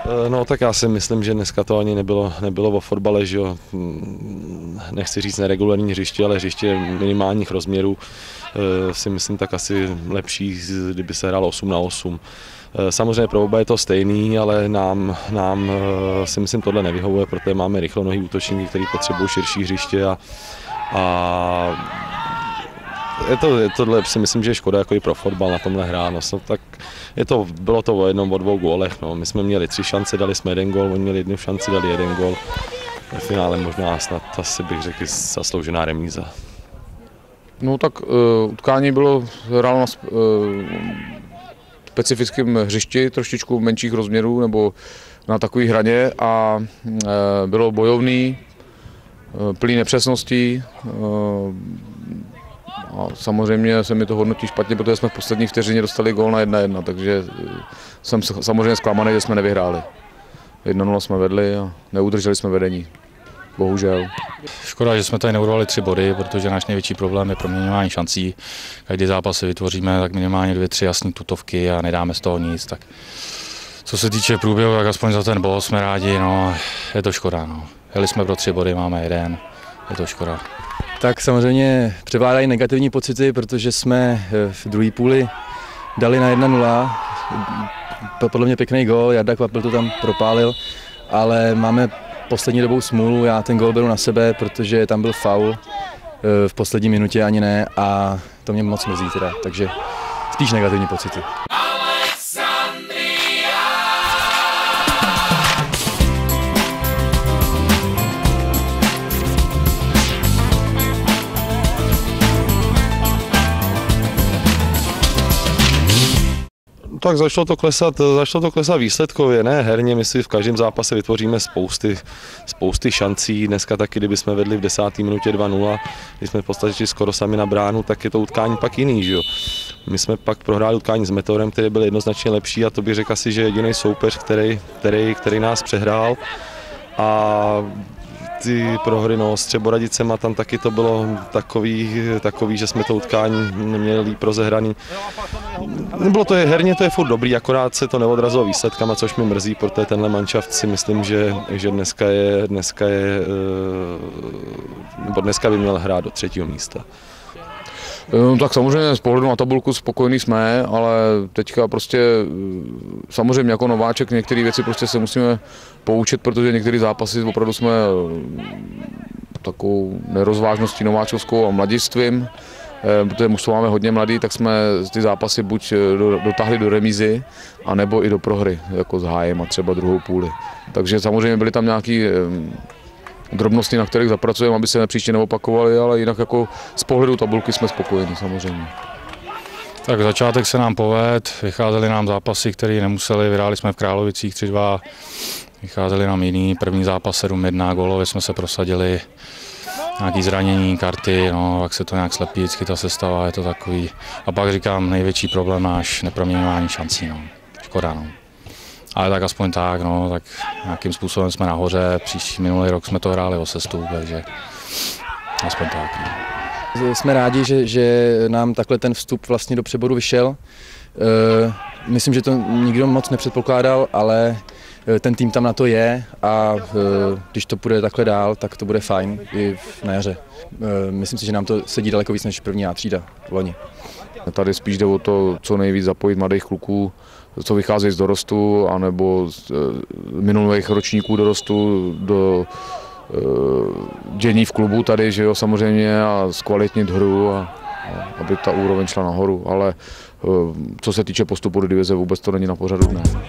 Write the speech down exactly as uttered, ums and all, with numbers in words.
No tak já si myslím, že dneska to ani nebylo, nebylo o fotbale, že jo. Nechci říct neregulární hřiště, ale hřiště minimálních rozměrů. Si myslím tak asi lepší, kdyby se hrálo osm na osm. Samozřejmě pro oba je to stejný, ale nám, nám si myslím tohle nevyhovuje, protože máme rychlonohý útočníky, který potřebují širší hřiště a, a je to, je tohle si myslím, že je škoda jako i pro fotbal na tomhle hrát. No, tak je to, bylo to o jednom, o dvou gólech. No. My jsme měli tři šance, dali jsme jeden gól, oni měli jednu šanci, dali jeden gól. Ve finále možná snad asi bych řekl zasloužená remíza. No tak uh, utkání bylo hrálo na uh, specifickém hřišti, trošičku menších rozměrů nebo na takové hraně a uh, bylo bojovný, uh, plný nepřesností. Uh, A samozřejmě se mi to hodnotí špatně, protože jsme v poslední vteřině dostali gól na jedna jedna, takže jsem samozřejmě zklamaný, že jsme nevyhráli. jedna nula jsme vedli a neudrželi jsme vedení. Bohužel. Škoda, že jsme tady neurvali tři body, protože náš největší problém je proměňování šancí. Každý zápas si vytvoříme tak minimálně dvě, tři jasné tutovky a nedáme z toho nic. Tak co se týče průběhu, tak aspoň za ten bod jsme rádi, no, je to škoda. No. Jeli jsme pro tři body, máme jeden, je to škoda. Tak samozřejmě převládají negativní pocity, protože jsme v druhé půli dali na jedna nula. Podle mě pěkný gól, Jarda Kvapil to tam propálil, ale máme poslední dobou smůlu, já ten gól beru na sebe, protože tam byl faul v poslední minutě ani ne a to mě moc mrzí teda, takže spíš negativní pocity. Tak začalo to klesat, začalo to klesat výsledkově, ne herně, my si v každém zápase vytvoříme spousty, spousty šancí, dneska taky, kdyby jsme vedli v desáté minutě dva nula, když jsme v podstatě skoro sami na bránu, tak je to utkání pak jiný, že jo. My jsme pak prohráli utkání s Meteorem, který byl jednoznačně lepší a to bych řekl asi, že jediný soupeř, který, který, který nás přehrál a ty prohry no, s Třeboradicema, tam taky to bylo takový, takový, že jsme to utkání neměli líp rozehraný. Nebylo to je, herně to je furt dobrý, akorát se to neodrazilo výsledkama, což mi mrzí, protože tenhle manšaft si myslím, že, že dneska je, dneska je, nebo dneska by měl hrát do třetího místa. No, tak samozřejmě z pohledu na tabulku spokojení jsme, ale teďka prostě samozřejmě jako nováček některé věci prostě se musíme poučit, protože některé zápasy opravdu jsme takovou nerozvážností nováčkovskou a mladistvím, protože mužstvo máme hodně mladý, tak jsme ty zápasy buď dotáhli do remízy, anebo i do prohry, jako s Hájem a třeba druhou půli. Takže samozřejmě byly tam nějaký drobnosti, na kterých zapracujeme, aby se příště neopakovaly, ale jinak jako z pohledu tabulky jsme spokojeni samozřejmě. Tak začátek se nám povedl, vycházely nám zápasy, které nemuseli, vyhráli jsme v Královicích tři dva, vycházely nám jiný, první zápas sedm jedna, gólově jsme se prosadili, nějaké zranění, karty, no, jak se to nějak slepí, vždycky ta sestava, je to takový. A pak říkám, největší problém náš neproměňování šancí, no, škoda, no. Ale tak aspoň tak, no, tak nějakým způsobem jsme nahoře, příští minulý rok jsme to hráli o sestup, takže aspoň tak. No. Jsme rádi, že, že nám takhle ten vstup vlastně do přeboru vyšel. E, myslím, že to nikdo moc nepředpokládal, ale ten tým tam na to je a e, když to půjde takhle dál, tak to bude fajn i na jaře. E, myslím si, že nám to sedí daleko víc než první A třída v loni. Tady spíš jde o to, co nejvíc zapojit mladých kluků, co vycházejí z dorostu, anebo z minulých ročníků dorostu do dění v klubu tady, že jo, samozřejmě, a zkvalitnit hru, a, a aby ta úroveň šla nahoru, ale co se týče postupu do divize, vůbec to není na pořadu dne.